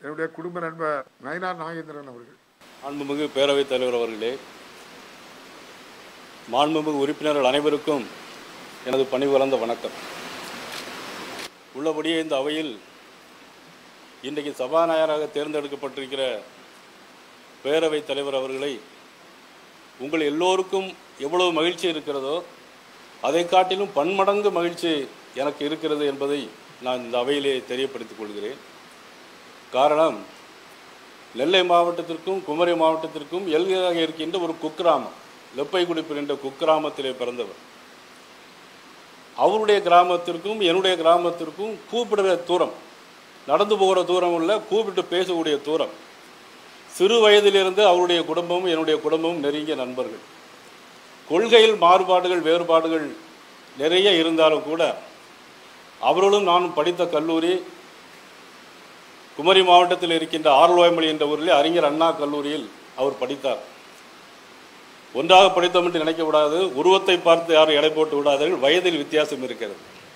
என்னுடைய குடும்ப நண்பர் நயினார் நாகேந்திரன் அவர்கள். மாண்புமிகு பேரவைத் தலைவர் அவர்களே, மாண்புமிகு உறுப்பினர்கள் அனைவருக்கும் எனது பணிவு கலந்த வணக்கம். உள்ளபடியே இந்த அவையில் இன்றைக்கு சபாநாயகராக தேர்ந்தெடுக்கப்பட்டிருக்கிற பேரவைத் தலைவர் அவர்களை உங்கள் எல்லோருக்கும் எவ்வளவு மகிழ்ச்சி இருக்கிறதோ அதை காட்டிலும் பன்மடங்கு மகிழ்ச்சி எனக்கு இருக்கிறது என்பதை நான் இந்த அவையிலே தெரியப்படுத்திக் கொள்கிறேன். காரணம், நெல்லை மாவட்டத்திற்கும் குமரி மாவட்டத்திற்கும் எல்கையாக இருக்கின்ற ஒரு குக்கிராமம், லெப்பைக்குடிப்பு என்ற குக்கிராமத்திலே பிறந்தவர். அவருடைய கிராமத்திற்கும் என்னுடைய கிராமத்திற்கும் கூப்பிடுற தூரம், நடந்து போகிற தூரம் இல்லை, கூப்பிட்டு பேசக்கூடிய தூரம். சிறு வயதிலிருந்து அவருடைய குடும்பமும் என்னுடைய குடும்பமும் நெருங்கிய நண்பர்கள். கொள்கையில் மாறுபாடுகள் வேறுபாடுகள் நிறைய இருந்தாலும் கூட அவர்களும் நானும் படித்த கல்லூரி குமரி மாவட்டத்தில் இருக்கின்ற ஆர்வாய்மொழி என்ற ஊரில் அறிஞர் அண்ணா கல்லூரியில் அவர் படித்தார். ஒன்றாக படித்தோம் என்று நினைக்கக்கூடாது, உருவத்தை பார்த்து யாரும் எடை போட்டு விடாதீர்கள், வயதில் வித்தியாசம் இருக்கிறது.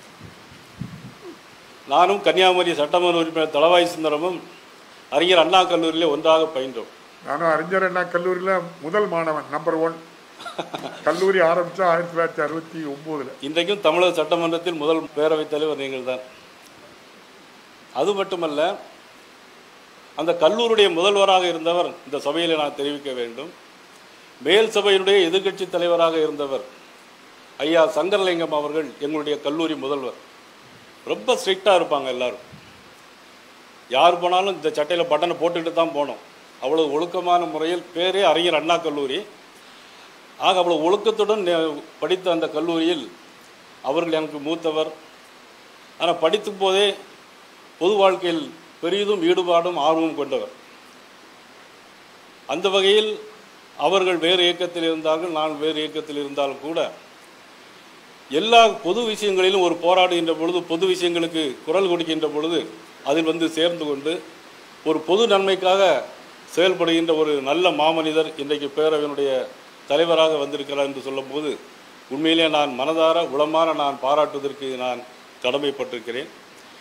நானும் கன்னியாகுமரி சட்டமன்ற உறுப்பினர் தளவாய் சுந்தரமும் அறிஞர் அண்ணா கல்லூரியில் ஒன்றாக பயின்றோம். நானும் அறிஞர் அண்ணா கல்லூரியில் முதல் மாணவன், நம்பர் 1. கல்லூரி ஆரம்பித்தா 1969. இன்றைக்கும் தமிழக சட்டமன்றத்தில் முதல் பேரவைத் தலைவர் நீங்கள் தான். அது மட்டுமல்ல, அந்த கல்லூரியுடைய முதல்வராக இருந்தவர் இந்த சபையில் நான் தெரிவிக்க வேண்டும். மேல் சபையினுடைய எதிர்க்கட்சி தலைவராக இருந்தவர் ஐயா சங்கரலிங்கம் அவர்கள் எங்களுடைய கல்லூரி முதல்வர். ரொம்ப ஸ்ட்ரிக்டாக இருப்பாங்க எல்லாரும். யார் போனாலும் இந்த சட்டையில் பட்டனை போட்டுக்கிட்டு தான் போனோம். அவ்வளோ ஒழுக்கமான முறையில், பேரே அறிஞர் அண்ணா கல்லூரி. ஆக அவ்வளோ ஒழுக்கத்துடன் படித்த அந்த கல்லூரியில் அவர்கள் எனக்கு மூத்தவர். ஆனால் படிக்கும் போதே பொது வாழ்க்கையில் பெரிதும் ஈடுபாடும் ஆர்வமும் கொண்டவர். அந்த வகையில் அவர்கள் வேறு இயக்கத்தில் இருந்தார்கள், நான் வேறு இயக்கத்தில் இருந்தாலும் கூட எல்லா பொது விஷயங்களிலும் ஒரு போராடுகின்ற பொழுது, பொது விஷயங்களுக்கு குரல் கொடுக்கின்ற பொழுது அதில் வந்து சேர்ந்து கொண்டு ஒரு பொது நன்மைக்காக செயல்படுகின்ற ஒரு நல்ல மாமனிதர் இன்றைக்கு பேரவையினுடைய தலைவராக வந்திருக்கிறார் என்று சொல்லும்போது உண்மையிலே நான் மனதார உளமாற நான் பாராட்டுவதற்கு நான் கடமைப்பட்டிருக்கிறேன்.